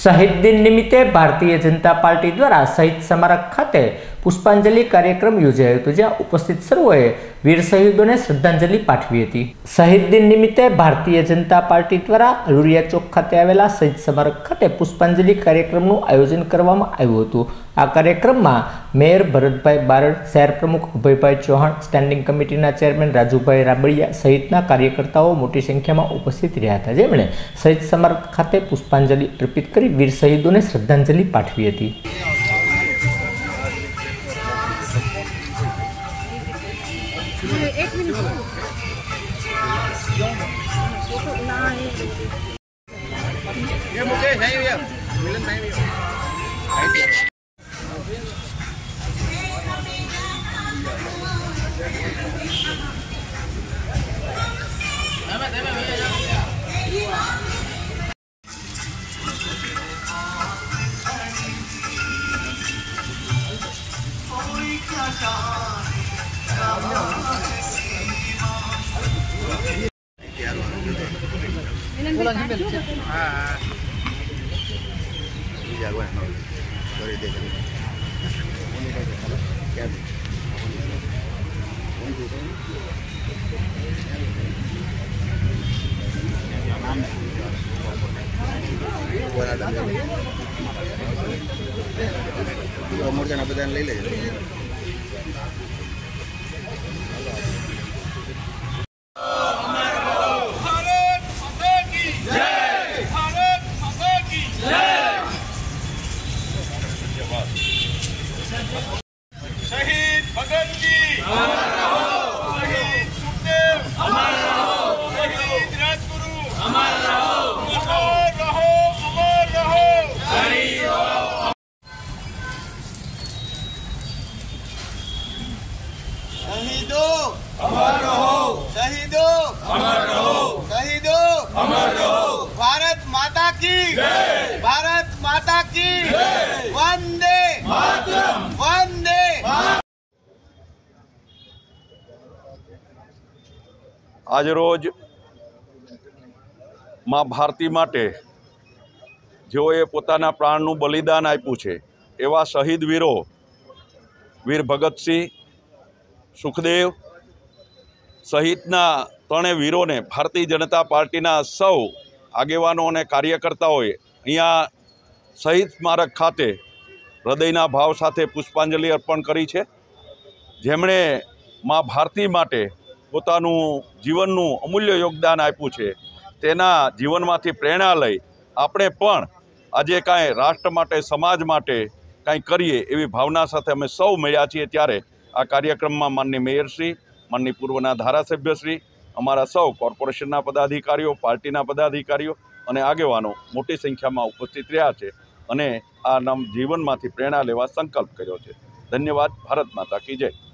शहीद दिन निमित्ते भारतीय जनता पार्टी द्वारा शहीद स्मारक खाते पुष्पांजलि कार्यक्रम योजायो હતો, જ્યાં ઉપસ્થિત સર્વોએ વીર શહીદોને શ્રદ્ધાંજલિ પાઠવી હતી। શહીદ દિન નિમિત્તે ભારતીય જનતા પાર્ટી દ્વારા અલુરિયા ચોક ખાતે આવેલા શહીદ સ્મારક ખાતે પુષ્પાંજલિ કાર્યક્રમનું આયોજન કરવામાં આવ્યું હતું। આ કાર્યક્રમમાં મેયર ભરતભાઈ બારડ, શહેર પ્રમુખ અભયભાઈ ચૌહાણ, સ્ટેન્ડિંગ કમિટીના ચેરમેન રાજુભાઈ રાબડિયા સહિતના કાર્યકર્તાઓ મોટી સંખ્યામાં ઉપસ્થિત રહ્યા હતા, જેમણે શહીદ સ્મારક ખાતે પુષ્પાંજલિ અર્પિત કરી વીર શહીદોને શ્રદ્ધાંજલિ પાઠવી હતી। ये मुकेश है भैया, मिलन है भैया। मोर्चा बधाने लई लेजो। शहीद भगत जी अमर रहो, शहीद सुखदेव अमर रहो, शहीद राजगुरु अमर रहो, अमर रहो, अमर रहो, शहीदों अमर रहो, शहीदों अमर रहो, शहीदों अमर रहो। भारत माता की जय, भारत माता की जय, वंदे मातरम, वंदे। आज रोज माँ भारती माटे जेओए पोताना प्राणनु बलिदान आप्युं छे एवा शहीद वीरो वीर भगतसिंह, सुखदेव सहितना त्रणेय वीरोने भारतीय जनता पार्टीना सौ आगेवानो अने कार्यकर्ताओए अहींया शहीद स्मारक खाते हृदयना भाव साथे पुष्पांजलि अर्पण करी छे, जेमणे माँ भारती माटे पोतानुं जीवननुं अमूल्य योगदान आप्युं छे। तेना जीवनमांथी प्रेरणा लई आपणे पण आजे कांई राष्ट्र माटे, समाज माटे कांई करीए एवी भावना साथे अमे सौ मळ्या छीए। त्यारे आ कार्यक्रममां माननीय मेयरश्री, माननीय पूर्वना धारासभ्यश्री, अमारा सौ कोर्पोरेशनना पदाधिकारीओ, पार्टीना पदाधिकारीओ अने आगेवानो मोटी संख्यामां उपस्थित रह्या छे अने आ नाम जीवनमांथी प्रेरणा लेवा संकल्प कर्यो छे। धन्यवाद। भारत माता की जय।